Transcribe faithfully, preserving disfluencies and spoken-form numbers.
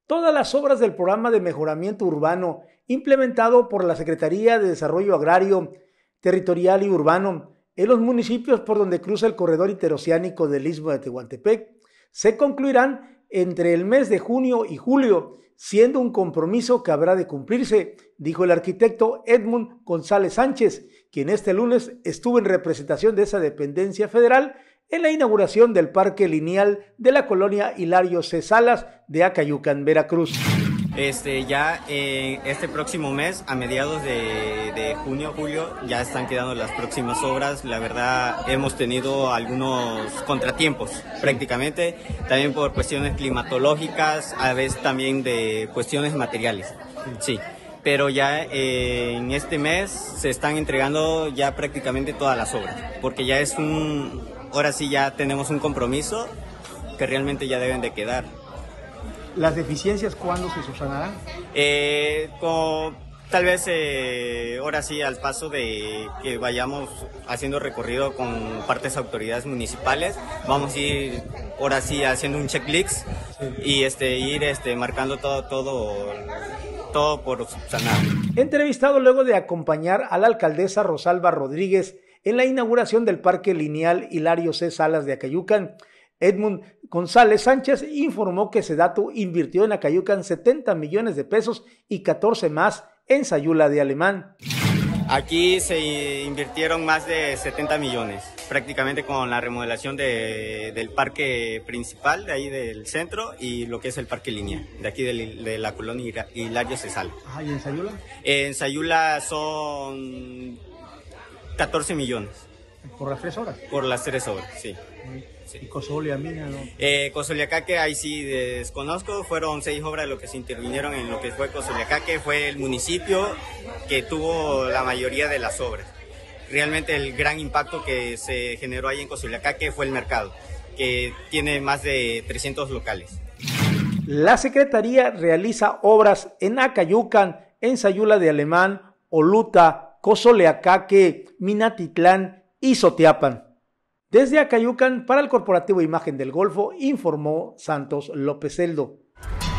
Todas las obras del programa de mejoramiento urbano implementado por la Secretaría de Desarrollo Agrario, Territorial y Urbano en los municipios por donde cruza el corredor interoceánico del Istmo de Tehuantepec se concluirán entre el mes de junio y julio, siendo un compromiso que habrá de cumplirse, dijo el arquitecto Edmund González Sánchez, quien este lunes estuvo en representación de esa dependencia federal en la inauguración del Parque Lineal de la colonia Hilario C. Salas de Acayucan, Veracruz. Este, ya eh, este próximo mes, a mediados de, de junio, julio, ya están quedando las próximas obras. La verdad, hemos tenido algunos contratiempos, prácticamente, también por cuestiones climatológicas, a veces también de cuestiones materiales, sí. Pero ya eh, en este mes se están entregando ya prácticamente todas las obras, porque ya es un, ahora sí ya tenemos un compromiso que realmente ya deben de quedar. ¿Las deficiencias cuándo se subsanarán? Eh, con, tal vez eh, ahora sí al paso de que vayamos haciendo recorrido con partes autoridades municipales, vamos a ir ahora sí haciendo un checklist, sí. y este ir este marcando todo todo todo por subsanar. Entrevistado luego de acompañar a la alcaldesa Rosalba Rodríguez en la inauguración del Parque Lineal Hilario C. Salas de Acayucan, Edmund González Sánchez informó que Sedatu invirtió en Acayucan setenta millones de pesos y catorce más en Sayula de Alemán. Aquí se invirtieron más de setenta millones, prácticamente con la remodelación de, del parque principal de ahí del centro y lo que es el parque lineal, de aquí de, de la colonia Hilario C. Salas. Ajá, ¿y en Sayula? En Sayula son catorce millones. ¿Por las tres horas? Por las tres horas, sí. Sí. ¿Y Cosoleamina, no? Eh, Cosoleacaque, ahí sí desconozco, fueron seis obras lo que se intervinieron en lo que fue Cosoleacaque, fue el municipio que tuvo la mayoría de las obras. Realmente el gran impacto que se generó ahí en Cosoleacaque fue el mercado, que tiene más de trescientos locales. La Secretaría realiza obras en Acayucan, en Sayula de Alemán, Oluta, Cosoleacaque, Minatitlán y Sotiapan. Desde Acayucan, para el Corporativo Imagen del Golfo, informó Santos López Celdo.